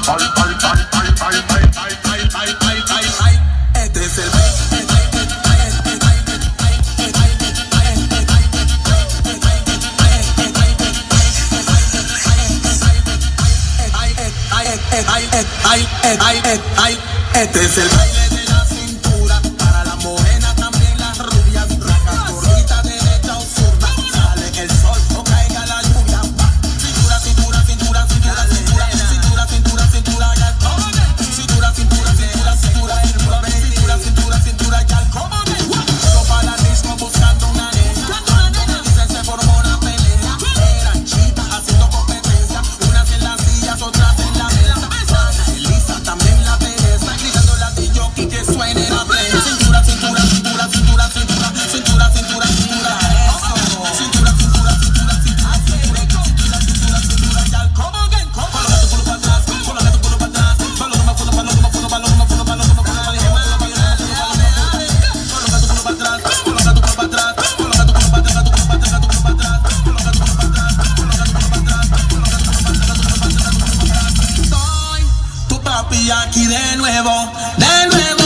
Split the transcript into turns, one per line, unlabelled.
Este es el este es el baile de la cintura para la morena, también las rubias, rajas, gorditas, derecha o zurda. Sale el sol o caiga la lluvia. Cintura, cintura, cintura, cintura, cintura, cintura, cintura, cintura, ya el comone. Cintura, cintura, cintura, cintura, cintura, cintura, cintura, cintura, ya el comone. Yo para la disco buscando una nena. Dicen se formó una pelea. Eran chicas haciendo competencia. Unas en las sillas, otras en la mesa. Elisa también la pereza. Gritando la DJ y que suene la plena. Cintura, cintura, cintura, cintura, cintura, cintura, cintura, cintura. Eso. Cintura, cintura, cintura, cintura, cintura, cintura, cintura, ya el como again. Coloca tu culo para atrás, coloca tu culo para atrás. Paloma, paloma, paloma, paloma, paloma, paloma, paloma, paloma, coloca tu culo para atrás, coloca tu culo para atrás, coloca tu culo para atrás, tu culo para atrás, tu culo para atrás, coloca tu culo para atrás, coloca tu culo para atrás, coloca tu culo para atrás, tu culo para atrás. Soy tu papi aquí de nuevo, de nuevo.